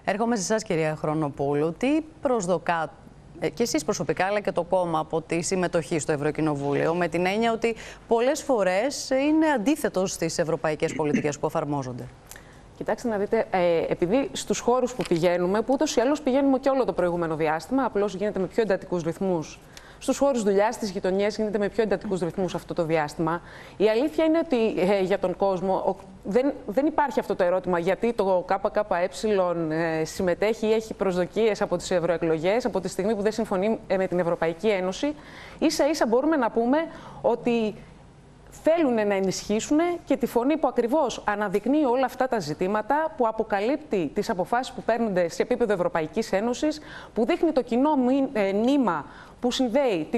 Έρχομαι σε εσάς, κυρία Χρονοπούλου. Τι προσδοκάτε και εσείς προσωπικά, αλλά και το κόμμα, από τη συμμετοχή στο Ευρωκοινοβούλιο, με την έννοια ότι πολλές φορές είναι αντίθετο στις ευρωπαϊκές πολιτικές που εφαρμόζονται? Κοιτάξτε να δείτε, επειδή στους χώρους που πηγαίνουμε, που ούτως ή άλλως πηγαίνουμε και όλο το προηγούμενο διάστημα, απλώς γίνεται με πιο εντατικούς ρυθμούς. Στους χώρους δουλειάς, στις γειτονιές, γίνεται με πιο εντατικούς ρυθμούς αυτό το διάστημα. Η αλήθεια είναι ότι για τον κόσμο δεν υπάρχει αυτό το ερώτημα γιατί το ΚΚΕ συμμετέχει ή έχει προσδοκίες από τις ευρωεκλογές, από τη στιγμή που δεν συμφωνεί με την Ευρωπαϊκή Ένωση. Ίσα-ίσα μπορούμε να πούμε ότι θέλουν να ενισχύσουν και τη φωνή που ακριβώς αναδεικνύει όλα αυτά τα ζητήματα, που αποκαλύπτει τις αποφάσεις που παίρνονται σε επίπεδο Ευρωπαϊκής Ένωσης, που δείχνει το κοινό νήμα που συνδέει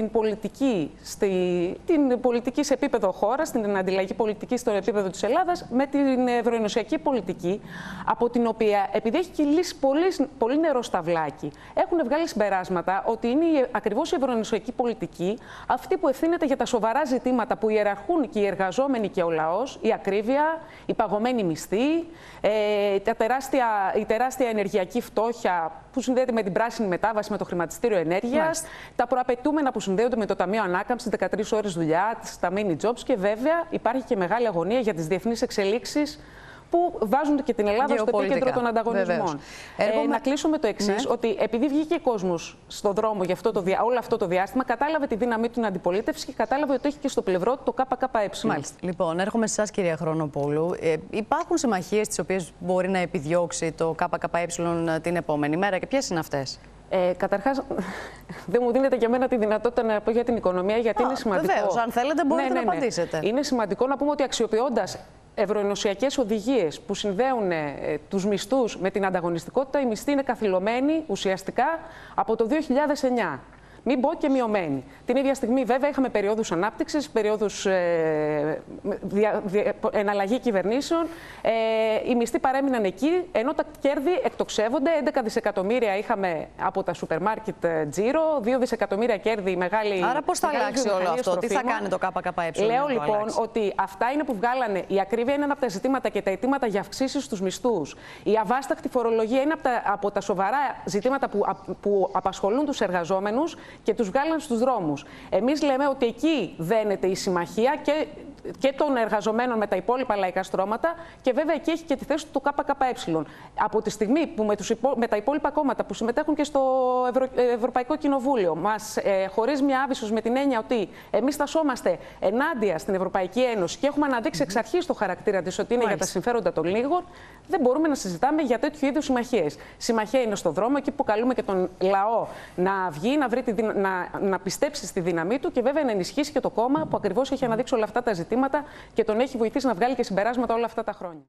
την πολιτική σε επίπεδο χώρας, την αντιλαϊκή πολιτική στο επίπεδο της Ελλάδας, με την ευρωενωσιακή πολιτική, από την οποία, επειδή έχει κυλήσει πολύ νερό στα βλάκι, έχουν βγάλει συμπεράσματα ότι είναι ακριβώς η ευρωενωσιακή πολιτική αυτή που ευθύνεται για τα σοβαρά ζητήματα που ιεραρχούν και οι εργαζόμενοι και ο λαός, η ακρίβεια, η παγωμένη μισθή, η τεράστια ενεργειακή φτώχεια που συνδέεται με την πράσινη μετάβαση, με το χρηματιστήριο ενέργειας, τα προαπαιτούμενα που συνδέονται με το Ταμείο Ανάκαμψης, 13 ώρες δουλειά, τα mini jobs, και βέβαια υπάρχει και μεγάλη αγωνία για τις διεθνείς εξελίξεις που βάζουν και την Ελλάδα στο επίκεντρο των ανταγωνισμών. Να κλείσω με το εξής, ότι επειδή βγήκε κόσμος στον δρόμο για όλο αυτό το διάστημα, κατάλαβε τη δύναμή του την αντιπολίτευση και κατάλαβε ότι έχει και στο πλευρό του το ΚΚΕ. Μάλιστα. Λοιπόν, έρχομαι σε εσάς, κυρία Χρονοπούλου. Υπάρχουν συμμαχίες τις οποίες μπορεί να επιδιώξει το ΚΚΕ την επόμενη μέρα, και ποιες είναι αυτές? Καταρχάς, δεν μου δίνετε για μένα τη δυνατότητα να πω για την οικονομία, γιατί είναι σημαντικό. Βεβαίως, αν θέλετε μπορείτε να απαντήσετε. Είναι σημαντικό να πούμε ότι αξιοποιώντας ευρωενωσιακές οδηγίες που συνδέουν τους μισθούς με την ανταγωνιστικότητα, οι μισθοί είναι καθυλωμένοι ουσιαστικά από το 2009. Μην πω και μειωμένοι. Την ίδια στιγμή, βέβαια, είχαμε περιόδους ανάπτυξης, περιόδους εναλλαγή κυβερνήσεων. Οι μισθοί παρέμειναν εκεί, ενώ τα κέρδη εκτοξεύονται. 11 δισεκατομμύρια είχαμε από τα σούπερ μάρκετ τζίρο, 2 δισεκατομμύρια κέρδη μεγάλη. Άρα πώς θα αλλάξει όλο αυτό, τι θα κάνει το ΚΚΕ? Λέω λοιπόν ότι αυτά είναι που βγάλανε. Η ακρίβεια είναι ένα από τα ζητήματα και τα αιτήματα για αυξήσεις στους μισθούς. Η αβάσταχτη φορολογία είναι από τα σοβαρά ζητήματα που απασχολούν τους εργαζόμενους και τους βγάλαν στους δρόμους. Εμείς λέμε ότι εκεί δένεται η συμμαχία και των εργαζομένων με τα υπόλοιπα λαϊκά στρώματα, και βέβαια εκεί έχει και τη θέση του ΚΚΕ. Από τη στιγμή που με τα υπόλοιπα κόμματα που συμμετέχουν και στο Ευρωπαϊκό Κοινοβούλιο μας χωρίζει μια άβυσσος, με την έννοια ότι εμείς στασόμαστε ενάντια στην Ευρωπαϊκή Ένωση και έχουμε αναδείξει εξ αρχής το χαρακτήρα της ότι είναι για τα συμφέροντα των λίγων, δεν μπορούμε να συζητάμε για τέτοιου είδους συμμαχίες. Συμμαχία είναι στο δρόμο, εκεί που καλούμε και τον λαό να βγει, να πιστέψει στη δύναμή του και βέβαια να ενισχύσει και το κόμμα που ακριβώς έχει αναδείξει όλα αυτά τα ζητήματα και τον έχει βοηθήσει να βγάλει και συμπεράσματα όλα αυτά τα χρόνια.